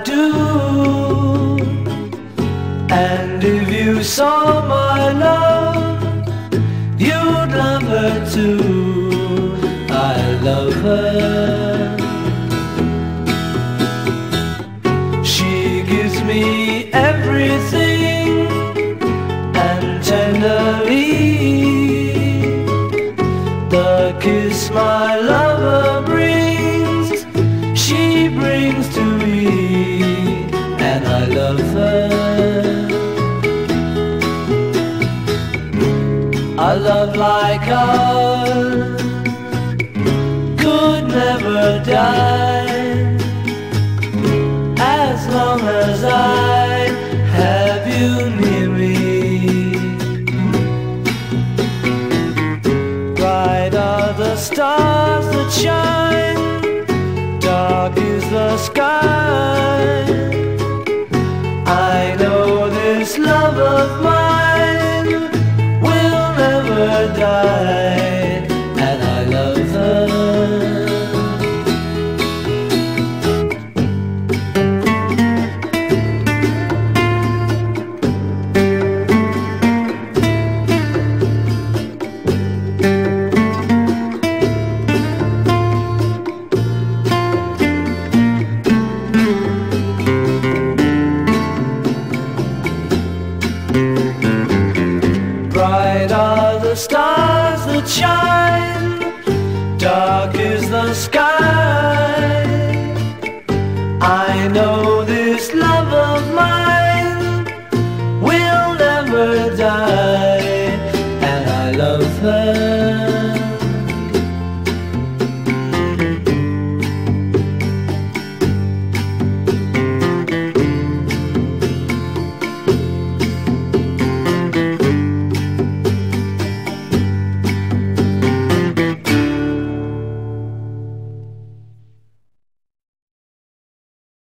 do. And if you saw my love, you'd love her too. I love her. She gives me everything, and tenderly the kiss my lover brings, she brings to me, and I love her. A love like ours could never die, as long as I have you near me. Bright are the stars that shine, dark is the sky. I know this love of mine will never die, and I love her. Bright are the stars that shine, dark is the sky. I know this love of mine will never die, and I love her.